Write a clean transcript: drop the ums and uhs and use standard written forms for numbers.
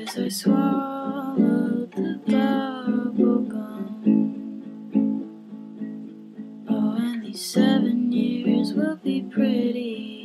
as I swallowed the bubblegum. Oh, and these 7 years will be pretty.